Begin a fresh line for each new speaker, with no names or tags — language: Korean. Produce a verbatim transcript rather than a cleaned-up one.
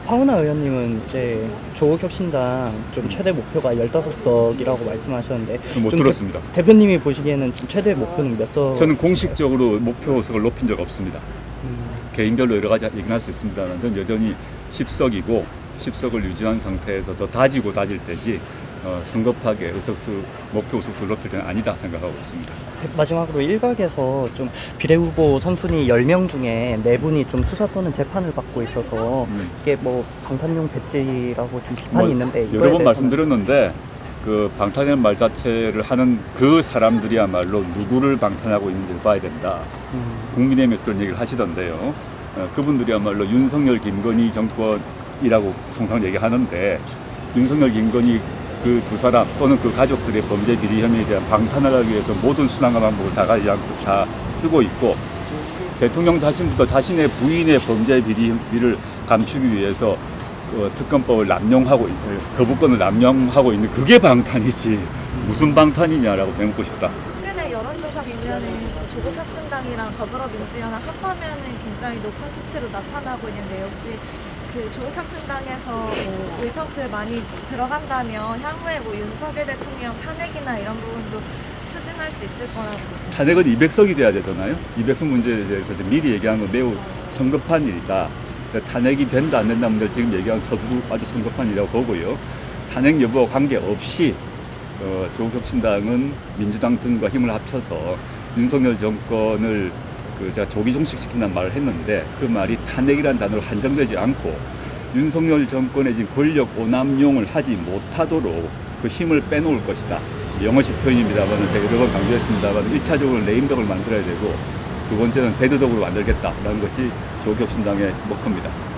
황운하 의원님은 이제 조국혁신당 좀 최대 목표가 열다섯 석이라고 말씀하셨는데
못
좀
들었습니다.
대, 대표님이 보시기에는 좀 최대 목표는 몇 석?
저는 공식적으로 목표 석을 높인 적 없습니다.
음.
개인별로 여러 가지 얘기는 할 수 있습니다만 저는 여전히 십 석이고 십 석을 유지한 상태에서 더 다지고 다질 때지 어, 성급하게 의석수, 목표 의석수를 높일 때는 아니다 생각하고 있습니다.
마지막으로 일각에서 좀 비례후보 선순위 열 명 중에 네 분이 좀 수사 또는 재판을 받고 있어서
음.
이게 뭐 방탄용 배지라고 좀 비판이
뭐
있는데
여러
이거에
번
대해서는
말씀드렸는데 그 방탄이라는 말 자체를 하는 그 사람들이야말로 누구를 방탄하고 있는지를 봐야 된다.
음.
국민의힘에서 그런 얘기를 하시던데요. 어, 그분들이야말로 윤석열, 김건희 정권이라고 통상 얘기하는데 윤석열, 김건희 그 두 사람 또는 그 가족들의 범죄 비리 혐의에 대한 방탄을 하기 위해서 모든 수단과 방법을 다 가지 않고 다 쓰고 있고 대통령 자신부터 자신의 부인의 범죄 비리를 감추기 위해서 어, 특검법을 남용하고 거부권을 남용하고 있는 그게 방탄이지 무슨 방탄이냐라고 되묻고 싶다.
최근에 여론조사 보면은 조국혁신당이랑 더불어민주연합 합하면은 굉장히 높은 수치로 나타나고 있는데 역시 그 조국혁신당에서 뭐 의석들 많이 들어간다면 향후에 뭐 윤석열 대통령 탄핵이나 이런 부분도 추진할 수 있을 거라고 보십니까?
탄핵은 이백 석이 돼야 되잖아요. 이백 석 문제에 대해서 미리 얘기하는 건 매우 성급한 일이다. 탄핵이 된다 안 된다 문제를 지금 얘기한 서두도 아주 성급한 일이라고 보고요. 탄핵 여부와 관계없이 어, 조국혁신당은 민주당 등과 힘을 합쳐서 윤석열 정권을 그 제가 조기 종식시킨다는 말을 했는데 그 말이 탄핵이라는 단어로 한정되지 않고 윤석열 정권의 지금 권력 오남용을 하지 못하도록 그 힘을 빼놓을 것이다. 영어식 표현입니다만 제가 여러 번 강조했습니다만 일 차적으로 레임덕을 만들어야 되고 두 번째는 대드덕으로 만들겠다라는 것이 조국혁신당의 목표입니다.